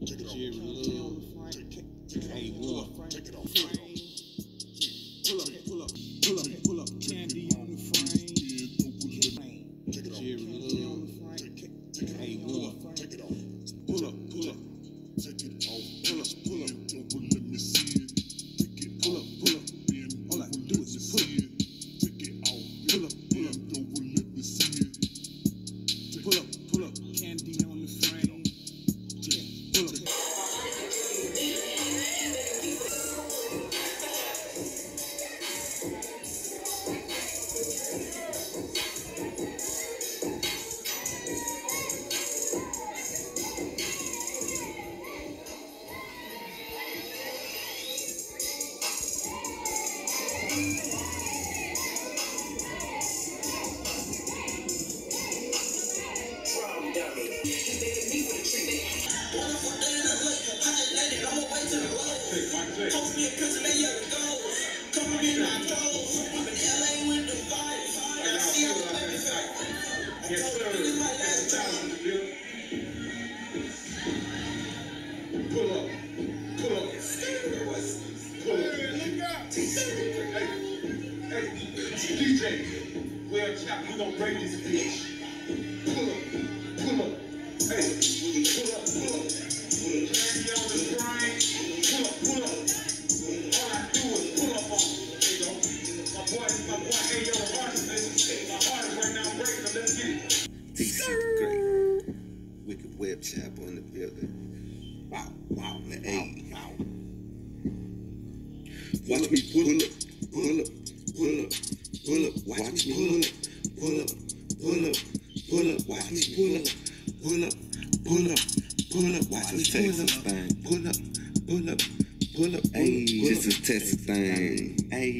Watch me pull up, pull up, pull up, pull up. Watch me pull up, pull up, pull up, pull up. Watch me pull up, pull up, pull up, pull up. Watch me pull up, pull up, pull up, pull up. Ayy, just a Texas thing. Ayy,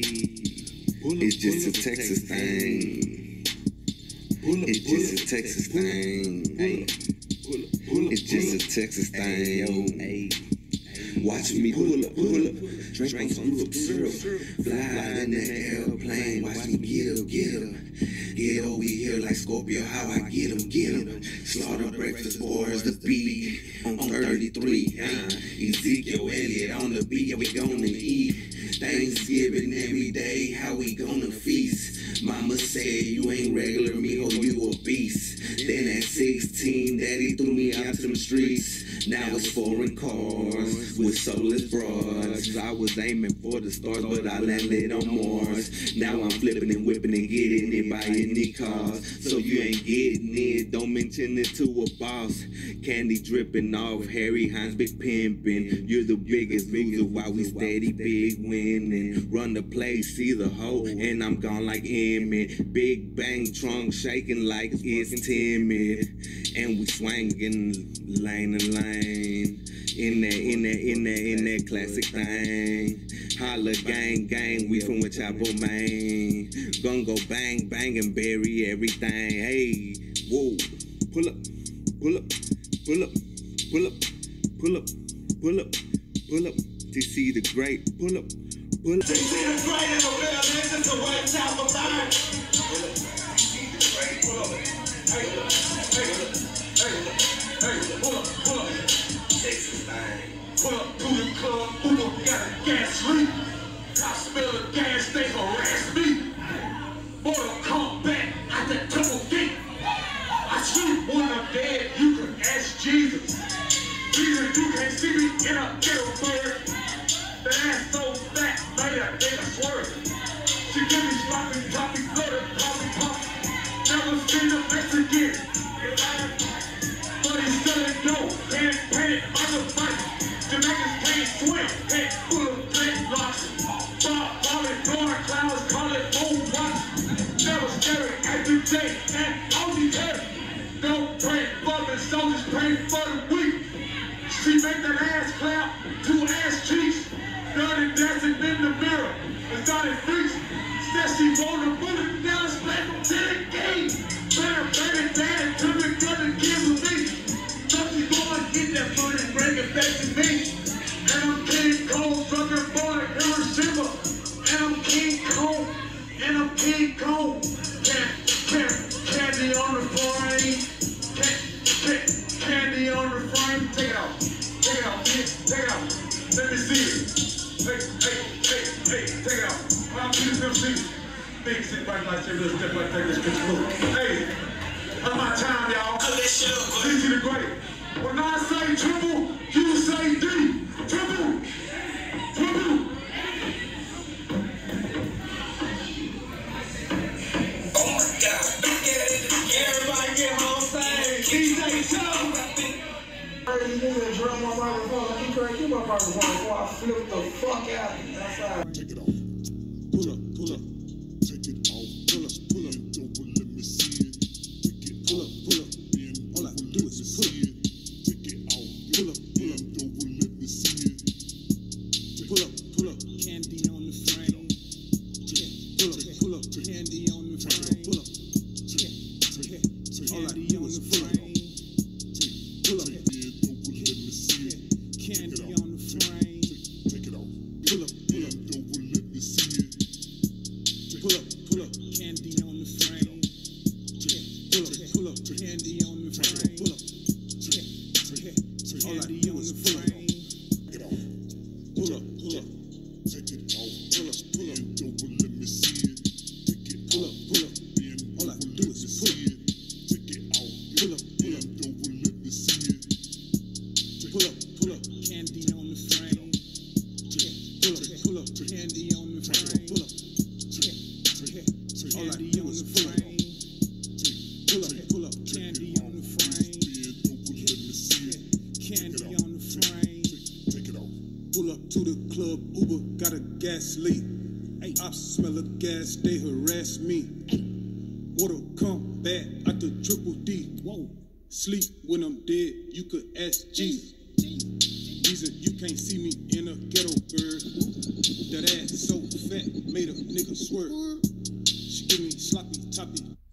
it's just a Texas thing. It's just a Texas thing. Ayy, it's just a Texas thing, yo. Ayy. Watch me pull up, drink some syrup, fly in the airplane. Watch me get over here like Scorpio. How I get 'em. Slaughter breakfast boys, the beat on 33. Ezekiel Elliott on the beat. We gonna eat Thanksgiving every day. How we gonna feast? Mama said you ain't regular, mijo, you a beast. Then at 16, daddy threw me out to the streets. Now it's foreign cars with soulless broads. I was aiming for the stars, but I landed on Mars. Now I'm flipping and whipping and getting it by any cars. So you ain't getting it, don't mention it to a boss. Candy dripping off, Harry Hines, big pimpin'. You're the biggest loser while we steady big winning. Run the place, see the hoe, and I'm gone like Emmett. Big bang trunk shaking like it's timid. And we swangin' lane to lane. In that classic thing. Holla gang, we from Chapel, Maine. Gonna go bang and bury everything. Hey, whoa, pull up, to see the great, pull up. To see the great in the middle, this is the right type of time. Pull up. Hey, pull up. Texas thing. Pull up to the club, who gon' got a gas leak? I smell the gas, they harass me. Mortal Kombat at the double gate. I shoot when I'm dead, you can ask Jesus. Jesus, you can't see me in a ghetto bird. The ass so fat, made a nigga swerve. She give me sloppy, toppy, blooded, pop. Never seen a Mexican. But he's selling dope, can't pay it, other fight. Jamaicans can't swim, head full of dreadlocks. Falling floor clouds, call it old watch. Never scary, every day, and only head. Don't pray for the soldiers, pray for the weak. She make that ass clap, 2 ass cheeks. Dirty dancing in the mirror, and started freaks. Said she rolled a bullet down, splat to the game. Better daddy, took it to the kids with me. So she gonna get that money, bring it back to me. And I'm King Cole, sucker boy, Hiroshima. And I'm King Cole. Candy on the frame. Candy on the frame. Take it off. Take it out, take it out. Let me see it. Hey, take it out. I'll see this, see it. Big sit right like this, step like this, hey, that's my time, y'all. DC the Great. When I say triple, you say D. Triple. Triple. Oh my God. Everybody get on stage. DJ Show. These niggas drum my microphone. I keep trying to keep my microphone before I flip the fuck out outside. Take it off. Pull up, pull up. Take it off. Pull up, pull up. Bend over, let me see it. Take it pull up, pull up. Bend all I can do is pull up. Take it off. Pull up, bend over, let me see it. Pull up, pull up. Candy on the frame. Pull up, pull up. Candy on the frame. Pull up. All I do is pull up. Pull up. Candy on the frame. Take it off. Pull up, bend over, let me see it. Pull up, pull up. Candy on the frame. Pull up, pull up. Candy on the frame. Pull up. All I do is pull up. Get off. Pull up, pull up. Take it off. Pull up, bend over, let me see it. Take it pull up, pull up. Bend all I do is pull it. Take it off. Pull up, bend over, let me see it. Pull up, pull up. Candy on the frame. Pull up, pull up. Candy on the frame. Pull up. All I do is pull up. Pull up, pull up. Candy on the frame. Bend over, let me see it. Candy on the frame. Take it off. Pull up to the club, Uber got a gas leak. Ops smell of gas, they harass me. Mortal Kombat at the Triple D. Whoa. Sleep when I'm dead, you could ask Jesus. Reason you can't see me in a ghetto bird. That ass so fat, made a nigga swerve. She give me sloppy toppy.